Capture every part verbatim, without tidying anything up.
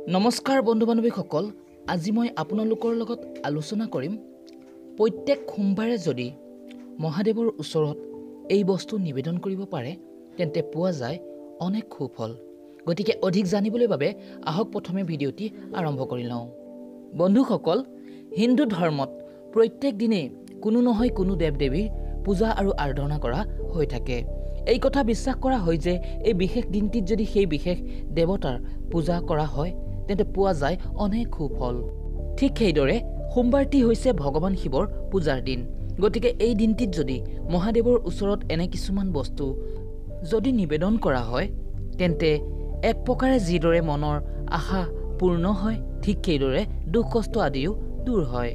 নমস্কাৰ বন্ধু বান্ধৱীসকল, আজি মই আপোনালোকৰ লগত আলোচনা কৰিম প্ৰত্যেক সোমবাৰে যদি মহাদেৱৰ ওচৰত এই বস্তু নিবেদন কৰিব পাৰে তেন্তে পোৱা যায় অনেক সুফল। গতিকে অধিক জানিবলৈ বাবে আহক প্ৰথমে ভিডিঅ'টি আৰম্ভ কৰি লওঁ। বন্ধুসকল, হিন্দু ধৰ্মত প্ৰত্যেক দিনেই কোনো নহয় কোনো দেৱ দেৱীৰ পূজা আৰু আৰাধনা কৰা হৈ থাকে। এই কথা বিশ্বাস কৰা হয় যে এই বিশেষ দিনটিত যদি সেই বিশেষ দেৱতাৰ পূজা কৰা হয় তেন্তে পোৱা যায় অনেক সুফল। ঠিক সেইদৰে সোমবাৰটি হৈছে ভগৱান শিৱৰ পূজাৰ দিন। গতিকে এই দিনটিত যদি মহাদেৱৰ ওচৰত এনে কিছুমান বস্তু যদি নিবেদন কৰা হয় তেন্তে এক প্ৰকাৰে যিদৰে মনৰ আশা পূৰ্ণ হয় ঠিক সেইদৰে দুখ কষ্ট আদিও দূৰ হয়।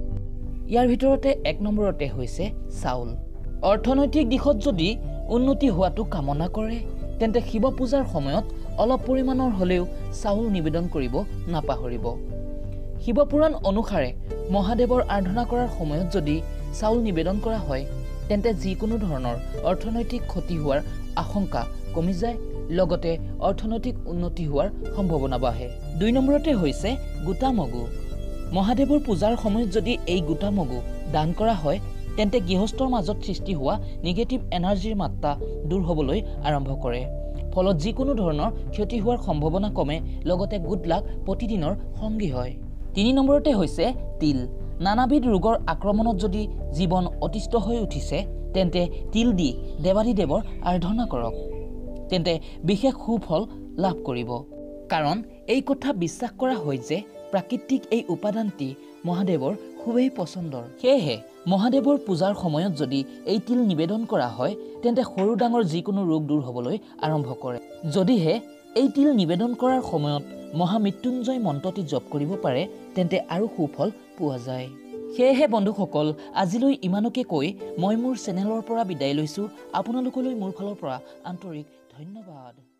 ইয়াৰ ভিতৰতে এক নম্বৰতে হৈছে চাউল। অৰ্থনৈতিক দিশত যদি উন্নতি হোৱাটো কামনা কৰে তেন্তে শিৱ পূজাৰ সময়ত অলপ পৰিমাণৰ হ'লেও চাউল নিবেদন কৰিব নাপাহৰিব। শিৱপুৰাণ অনুসাৰে মহাদেৱৰ আৰাধনা কৰাৰ সময়ত যদি চাউল নিবেদন কৰা হয় তেন্তে যিকোনো ধৰণৰ অৰ্থনৈতিক ক্ষতি হোৱাৰ আশংকা কমি যায়, লগতে অৰ্থনৈতিক উন্নতি হোৱাৰ সম্ভাৱনা বাঢ়ে। দুই নম্বৰতে হৈছে গোটা মগু। মহাদেৱৰ পূজাৰ সময়ত যদি এই গোটা মগু দান কৰা হয় তেন্তে গৃহস্থৰ মাজত সৃষ্টি হোৱা নিগেটিভ এনাৰ্জিৰ মাত্ৰা দূৰ হ'বলৈ আৰম্ভ কৰে, ফলত যিকোনো ধৰণৰ ক্ষতি হোৱাৰ সম্ভাৱনা কমে, লগতে গুড লাক প্ৰতিদিনৰ সংগী হয়। তিনি নম্বৰতে হৈছে তিল। নানাবিধ ৰোগৰ আক্ৰমণত যদি জীৱন অতিষ্ঠ হৈ উঠিছে তেন্তে তিল দি দেৱাদিদেৱৰ আৰাধনা কৰক, তেন্তে বিশেষ সুফল লাভ কৰিব। কাৰণ এই কথা বিশ্বাস কৰা হয় যে প্ৰাকৃতিক এই উপাদানটি মহাদেৱৰ খুবেই পচন্দৰ। সেয়েহে মহাদেৱৰ পূজাৰ সময়ত যদি এই তিল নিবেদন কৰা হয় তেন্তে সৰু ডাঙৰ যিকোনো ৰোগ দূৰ হ'বলৈ আৰম্ভ কৰে। যদিহে এই তিল নিবেদন কৰাৰ সময়ত মহামৃত্যুঞ্জয় মন্ত্ৰটি জপ কৰিব পাৰে তেন্তে আৰু সুফল পোৱা যায়। সেয়েহে বন্ধুসকল, আজিলৈ ইমানকে কৈ মই মোৰ চেনেলৰ পৰা বিদায় লৈছোঁ। আপোনালোকলৈ মোৰ ফালৰ পৰা আন্তৰিক ধন্যবাদ।